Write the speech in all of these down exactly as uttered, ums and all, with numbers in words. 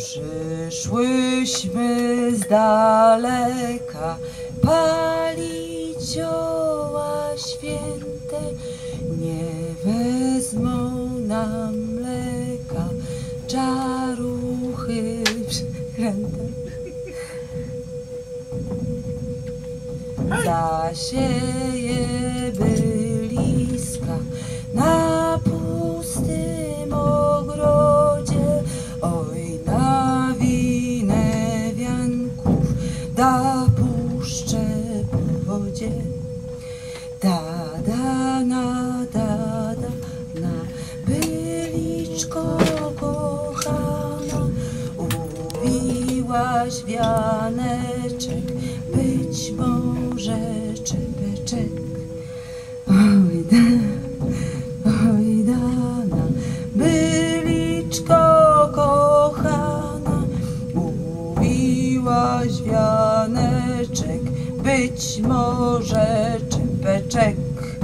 Przyszłyśmy z daleka palić zioła święte, nie wezmą nam mleka czaruchy przeklęte. Zasieje byliska na pustym ogrodzie, oj na winę wianków da puszczę po wodzie. Da, da, na, da, da, na, byliczko kochana, uwiłaś wianeczek, być może czepeczek. Oj da, oj dana, byliczko kochana, uwiłaś wianeczek, być może czepeczek.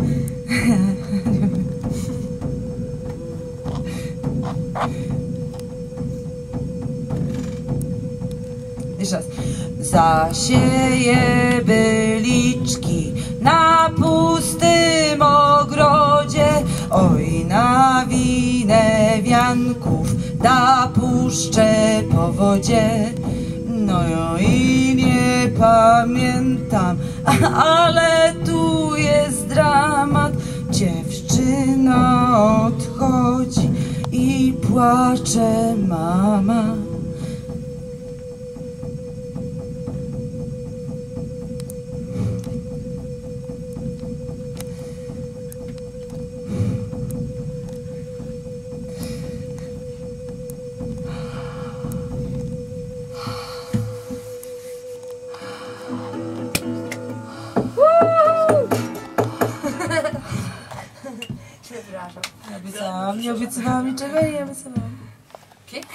Jeszcze raz. Zasieje byliczki na pustym ogrodzie, oj na winę wianków da puszczę po wodzie. No i nie pamiętam, ale tu jest dramat. Dziewczyna odchodzi i płacze mama. Przepraszam. Nie obiecałam, nie obiecywałam niczego i nie obiecywałam.